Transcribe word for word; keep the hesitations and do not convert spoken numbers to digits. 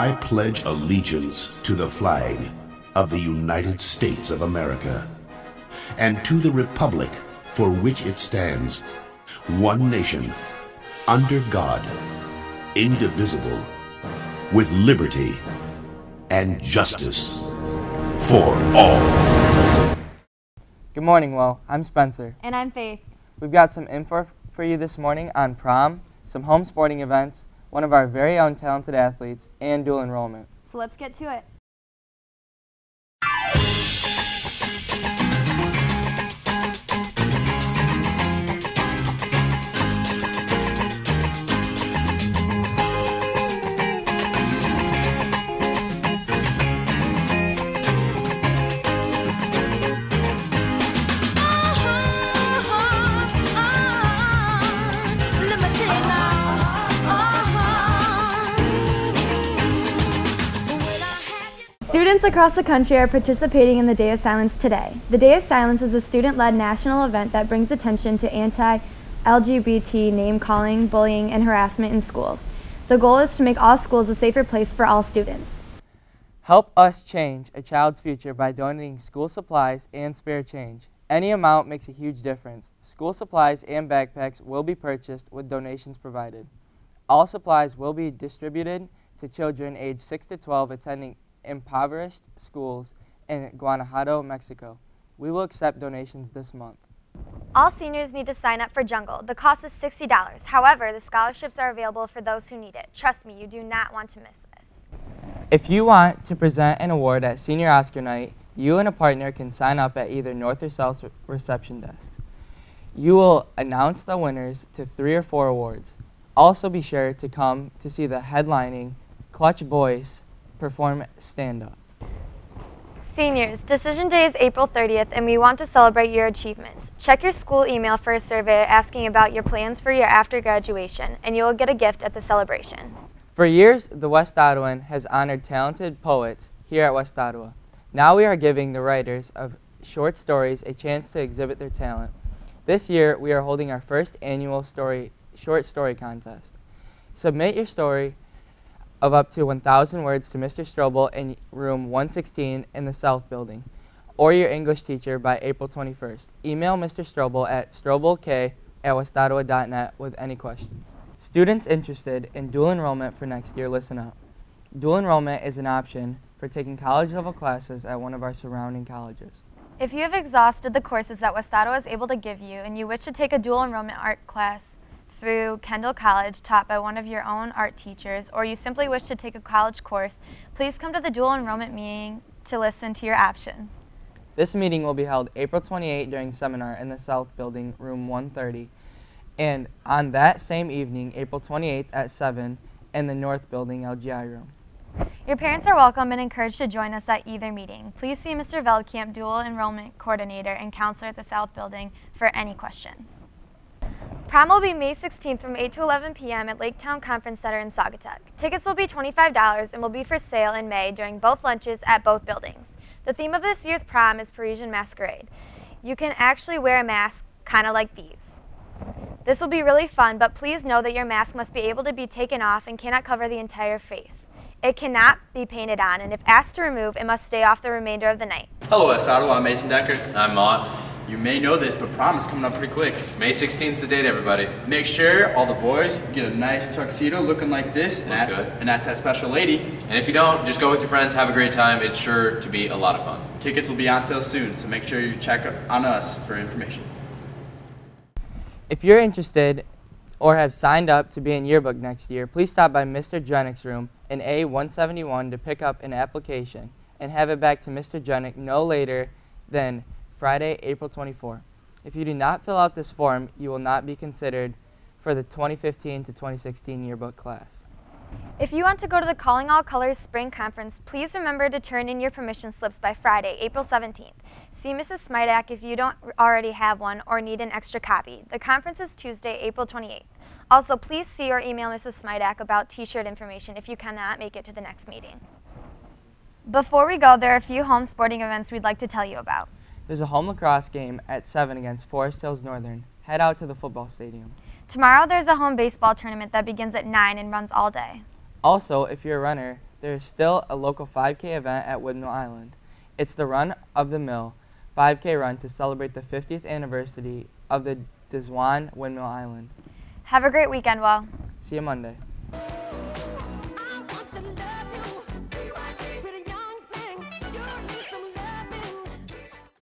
I pledge allegiance to the flag of the United States of America and to the republic for which it stands, one nation, under God, indivisible, with liberty and justice for all. Good morning, Will. I'm Spencer. And I'm Faith. We've got some info for you this morning on prom, some home sporting events, one of our very own talented athletes, and dual enrollment. So let's get to it. Students across the country are participating in the Day of Silence today. The Day of Silence is a student-led national event that brings attention to anti-L G B T name-calling, bullying, and harassment in schools. The goal is to make all schools a safer place for all students. Help us change a child's future by donating school supplies and spare change. Any amount makes a huge difference. School supplies and backpacks will be purchased with donations provided. All supplies will be distributed to children aged six to twelve attending impoverished schools in Guanajuato, Mexico. We will accept donations this month. All seniors need to sign up for Jungle. The cost is sixty dollars. However, the scholarships are available for those who need it. Trust me, you do not want to miss this. If you want to present an award at Senior Oscar Night, you and a partner can sign up at either North or South reception desks. You will announce the winners to three or four awards. Also be sure to come to see the headlining Clutch Boys perform stand-up. Seniors, Decision Day is April thirtieth, and we want to celebrate your achievements. Check your school email for a survey asking about your plans for your after graduation, and you will get a gift at the celebration. For years, the West Ottawan has honored talented poets here at West Ottawa. Now we are giving the writers of short stories a chance to exhibit their talent. This year, we are holding our first annual story, short story contest. Submit your story of up to one thousand words to Mister Strobel in room one sixteen in the South Building, or your English teacher by April twenty-first. Email Mister Strobel at strobelk at westottawa dot net with any questions. Students interested in dual enrollment for next year, listen up. Dual enrollment is an option for taking college-level classes at one of our surrounding colleges. If you have exhausted the courses that West Ottawa is able to give you and you wish to take a dual enrollment art class through Kendall College taught by one of your own art teachers, or you simply wish to take a college course, please come to the dual enrollment meeting to listen to your options. This meeting will be held April twenty-eighth during seminar in the South Building, room one thirty, and on that same evening, April twenty-eighth at seven, in the North Building L G I room. Your parents are welcome and encouraged to join us at either meeting. Please see Mister Veldkamp, dual enrollment coordinator and counselor at the South Building, for any questions. Prom will be May sixteenth from eight to eleven p m at Laketown Conference Center in Saugatuck. Tickets will be twenty-five dollars and will be for sale in May during both lunches at both buildings. The theme of this year's prom is Parisian Masquerade. You can actually wear a mask kind of like these. This will be really fun, but please know that your mask must be able to be taken off and cannot cover the entire face. It cannot be painted on, and if asked to remove, it must stay off the remainder of the night. Hello, West Ottawa. I'm Mason Decker. I'm Mott. You may know this, but prom is coming up pretty quick. May sixteenth is the date, everybody. Make sure all the boys get a nice tuxedo looking like this and ask, and ask that special lady. And if you don't, just go with your friends, have a great time. It's sure to be a lot of fun. Tickets will be on sale soon, so make sure you check on us for information. If you're interested or have signed up to be in yearbook next year, please stop by Mister Drenick's room in A one seventy-one to pick up an application and have it back to Mister Drenick no later than Friday, April twenty-fourth. If you do not fill out this form, you will not be considered for the twenty fifteen to twenty sixteen yearbook class. If you want to go to the Calling All Colors Spring Conference, please remember to turn in your permission slips by Friday, April seventeenth. See Missus Smidak if you don't already have one or need an extra copy. The conference is Tuesday, April twenty-eighth. Also, please see or email Missus Smidak about t-shirt information if you cannot make it to the next meeting. Before we go, there are a few home sporting events we'd like to tell you about. There's a home lacrosse game at seven against Forest Hills Northern. Head out to the football stadium. Tomorrow there's a home baseball tournament that begins at nine and runs all day. Also, if you're a runner, there is still a local five K event at Windmill Island. It's the Run of the Mill five K run to celebrate the fiftieth anniversary of the Dizwan Windmill Island. Have a great weekend, Will. See you Monday.